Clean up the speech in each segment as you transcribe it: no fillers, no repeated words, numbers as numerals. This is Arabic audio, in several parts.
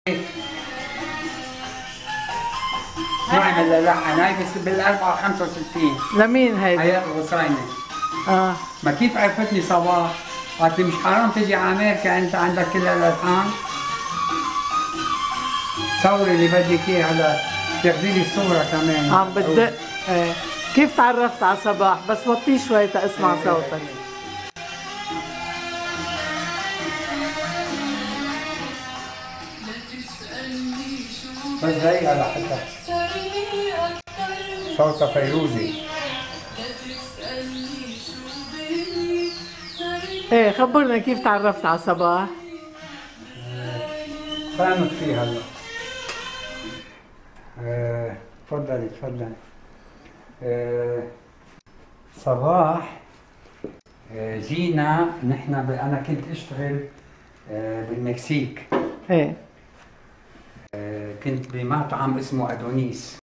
اسمعي من اللحن هاي بس بال 64. لمين هيدي؟ حياة الغصاينة. ما كيف عرفتني صباح؟ قالت لي مش حرام تجي على امريكا انت عندك كل الالحان؟ صوري اللي بدك اياه هلا تاخذي لي الصورة كمان. عم بدق. ايه كيف تعرفت على صباح؟ بس وطيه شوي تاسمع صوتك. بس هي على حتى صوتها فيروزي. ايه خبرنا كيف تعرفت على صباح؟ فهمت فيه هلا. تفضلي تفضلي. صباح جينا نحن انا كنت اشتغل بالمكسيك. ايه كنت بمطعم اسمه ادونيس.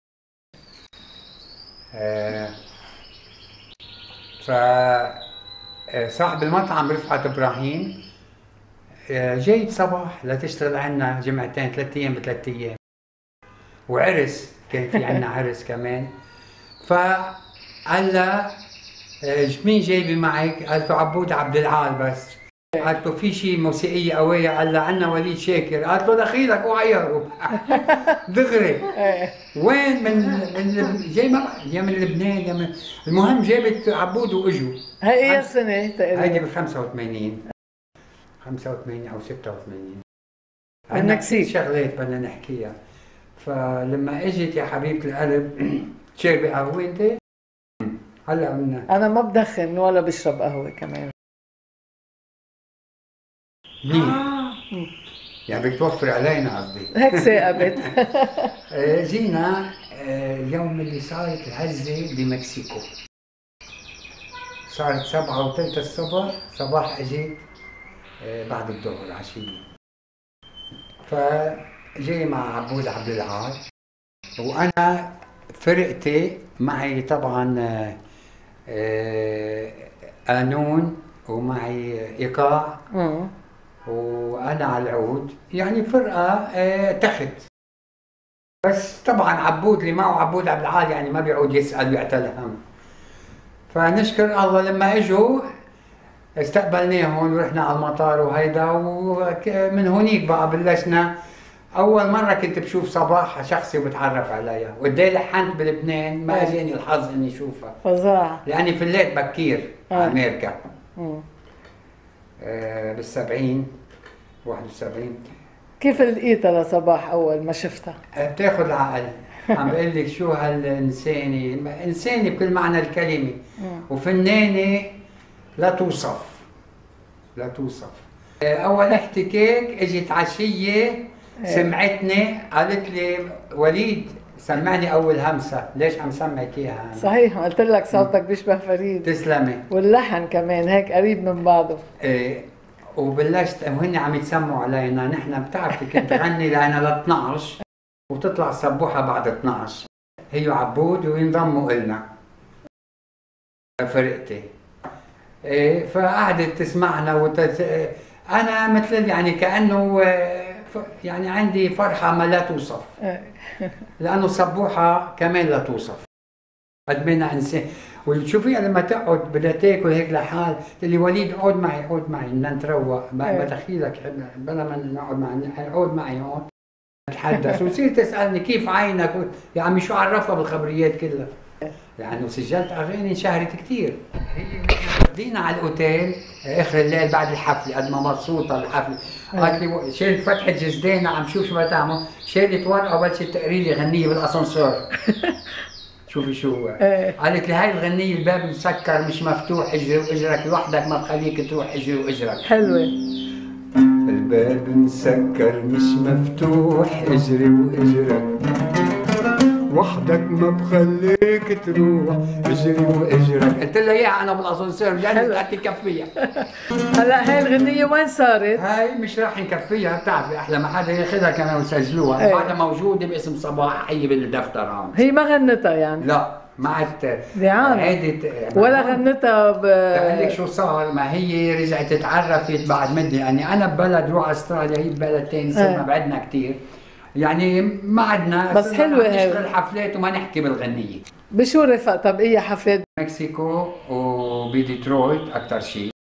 فصاحب المطعم رفعت ابراهيم جايب صباح لتشتغل عنا جمعتين 3 ايام ب3 ايام، وعرس كان في عنا عرس كمان. فقال لها مين جايبي معك؟ قالت له عبود عبد العال بس. قالت له في شيء موسيقيه قويه؟ قال لها عنا وليد شاكر. قالت له دخيلك وعيره دغري. وين جاي يا من لبنان يا من، المهم جابت عبود واجوا. هي اي سنه تقريبا؟ هيدي بال 85 او 86. المكسيك شغلات بدنا نحكيها. فلما اجت يا حبيبه القلب شاربه قهوه انت؟ هلا انا ما بدخن ولا بشرب قهوه كمان. يعني بدك توفر علينا قصدي. هيك ثاقبت. جينا اليوم اللي صارت الهزه بمكسيكو. صارت 7:03 الصبح. صباح اجت بعد الظهر عشيه. فجاي مع عبود عبد العال، وانا فرقتي معي طبعا قانون ومعي ايقاع وانا على العود، يعني فرقه تخت. بس طبعا عبود اللي معه عبود عبد العال يعني ما بيعود يسال ويعتل هم. فنشكر الله لما اجوا استقبلناهم ورحنا على المطار وهيدا، ومن هونيك بقى بلشنا. اول مره كنت بشوف صباح شخصي وبتعرف عليها، وقدي لحنت بلبنان ما اجاني الحظ اني اشوفها فظاع لاني فليت بكير على امريكا. بال70 71. كيف لقيتها لصباح اول ما شفتها؟ بتاخذ العقل. عم بقول لك شو هالانسانه، انسانه بكل معنى الكلمه، وفنانه لا توصف لا توصف. اول احتكاك اجت عشيه سمعتني قالت لي وليد سمعني اول همسه. ليش عم سمعك اياها؟ صحيح قلت لك صوتك بيشبه فريد. تسلمي. واللحن كمان هيك قريب من بعضه. ايه وبلشت وهن عم يتسموا علينا. نحن بتعرفي كنت غني لأنا ل 12 وتطلع السبوحه بعد 12. هي وعبود وينضموا إلنا فرقتي. ايه فقعدت تسمعنا انا مثل يعني كانه يعني عندي فرحه ما لا توصف. لانه السبوحه كمان لا توصف. قد ما انسان. وتشوفيها لما تقعد بدها تاكل هيك لحال تقول لي وليد اقعد معي اقعد معي بدنا نتروق بدخيلك بلا ما نقعد معي اقعد معي هون نتحدث. وتصير تسالني كيف عينك يا عمي شو عرفها بالخبريات كلها. لانه سجلت اغاني انشهرت كثير. بدينا على الاوتيل اخر الليل بعد الحفله قد ما مبسوطه الحفله. قالت لي شالت فتحه جزدانها عم شوف شو بدها تعمل، شالت ورقه وبلشت تقري لي غنيه بالاسانسور. شوفي شو هو. قالت لي هاي الغنيه الباب مسكر مش مفتوح اجري واجرك لوحدك ما بخليك تروح اجري واجرك. حلوه. الباب مسكر مش مفتوح اجري واجرك وحدك ما بخليك تروح اجري واجرك. قلت لها اياها انا بالاسانسير مشان قعدت تكفيها. هلا هاي الغنية وين صارت؟ هاي مش راح نكفيها. بتعرفي احلى ما حدا ياخذها كانوا يسجلوها. بعدها موجودة باسم صباح حي بالدفتر هون. هي ما غنتها يعني؟ لا ما عدت دعانة عادت ولا غنتها بقول لك شو صار، ما هي رجعت اتعرفت بعد مده، يعني انا ببلد روح استراليا، هي ببلد ثاني، صرنا بعدنا كثير، يعني ما عدنا بس حلوة هي نشتغل حفلات وما نحكي بالغنيه. بشو رفقتها بأي حفلات؟ مكسيكو وبديترويت اكثر شيء.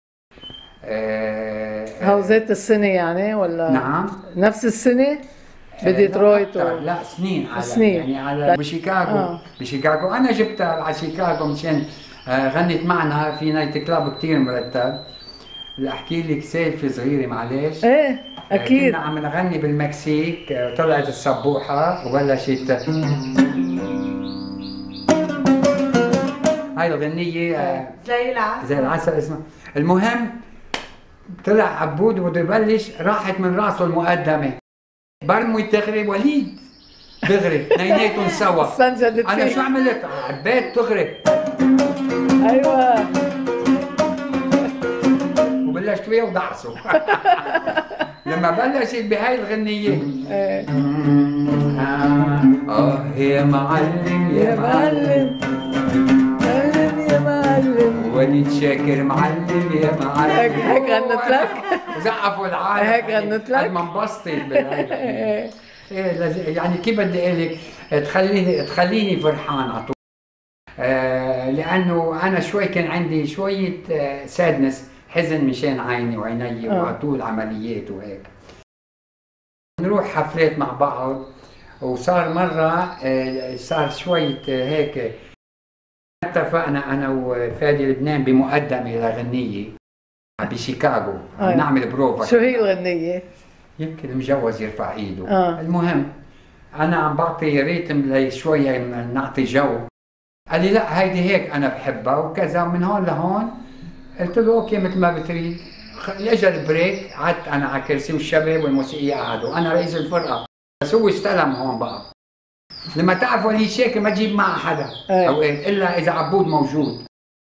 هوزات السنة يعني ولا؟ نعم نفس السنة؟ بديترويت لا سنين على سنين. يعني على بشيكاغو. بشيكاغو انا جبتها على شيكاغو مشان غنت معنا في نايت كلاب كثير مرتب. بدي احكي لك سالفه صغيره معلش. ايه اكيد. كنا عم نغني بالمكسيك، طلعت السبوحه وبلشت هاي الغنيه زي العسل. زي العسل اسمها. المهم طلع عبود وبده يبلش، راحت من راسه المقدمه، برمي تغرب وليد دغري اثنيناتهم سوا. استنجدت انا فيه. شو عملت؟ عبيت تغرب. ايوه وبلشت وياه ودعسه. لما بلشت بهاي الغنيه يا معلم يا معلم معلم يا معلم وليد شاكر معلم يا معلم، هيك غنت لك؟ وزقفوا العالم. هيك غنت لك؟ قد ما انبسطت بالهاي. يعني كيف بدي اقول لك، تخليني فرحان على طول. لانه انا شوي كان عندي شويه سادنس، حزن مشان عيني وعيني وعلى طول عمليات وهيك. نروح حفلات مع بعض، وصار مره صار شويه هيك، اتفقنا انا وفادي لبنان بمقدمه لغنيه بشيكاغو، عم نعمل بروفا. شو هي الغنيه؟ يمكن المجوز يرفع ايده. المهم انا عم بعطي ريتم لشويه نعطي جو. قال لي لا هيدي هيك انا بحبها وكذا، ومن هون لهون قلت له اوكي مثل ما بتريد. اجى البريك، قعدت انا على كرسي والشباب والموسيقيين قعدوا، انا رئيس الفرقه، بس هو استلم هون بقى. لما تعرف وليد شاكر ما تجيب معه حدا اوقات الا اذا عبود موجود.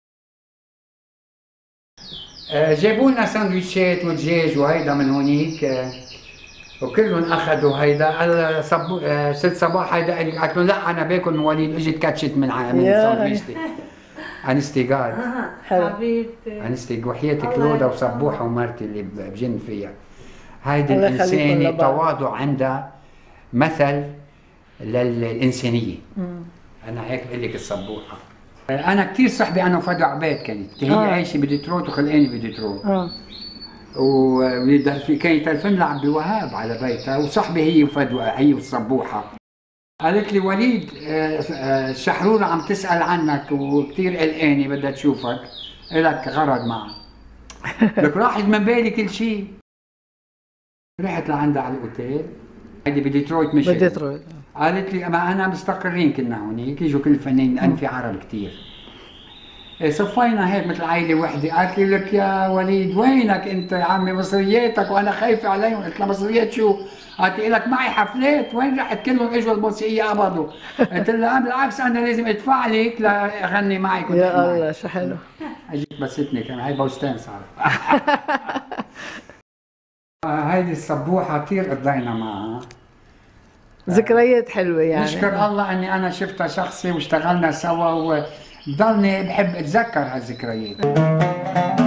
جابوا لنا سندويشات ودجاج وهيدا من هونيك، وكلهم اخذوا هيدا. قال ست صباح هيدا قالت له لا انا باكل من وليد، اجت كاتشت من سندويشتي. انستي جاد حبيبتي، انستي وحياتك كلودا وصبوحه ومرتي اللي بجن فيها. هيدي الانسانه تواضع عندها مثل للانسانيه. انا هيك بقول لك الصبوحه. انا كثير صحبي انا وفادي عباد، كانت هي عايشه بديتروت وخلقاني بديتروت. وفي كان تلفن لعب بوهاب على بيتها، وصحبي هي وفادي، هي والصبوحه. قالت لي وليد الشحرورة عم تسأل عنك وكثير قلقانة بدها تشوفك، إلك غرض معها. لك راحت من بالي كل شيء. رحت لعندها على الأوتيل، هيدي بديترويت مش بديترويت. قالت لي ما أنا مستقرين كنا هونيك، يجوا كل الفنانين لأن في عرب كثير. صفينا هيك مثل عائلة وحدة. قالت لي لك يا وليد وينك أنت يا عمي، مصرياتك وأنا خايفة عليهم. قلت لها مصريات شو؟ قالت لي لك معي حفلات، وين رحت كلهم اجوا الموسيقية قبضوا. قلت لها بالعكس انا لازم ادفع لك لاغني معك. يا الله شو حلو. اجيت بستني كمان، هي بوستان صار. هيدي الصبوحة كثير قضينا معها ذكريات حلوة يعني. نشكر الله اني انا شفتها شخصي واشتغلنا سوا، وضلني بحب اتذكر هالذكريات.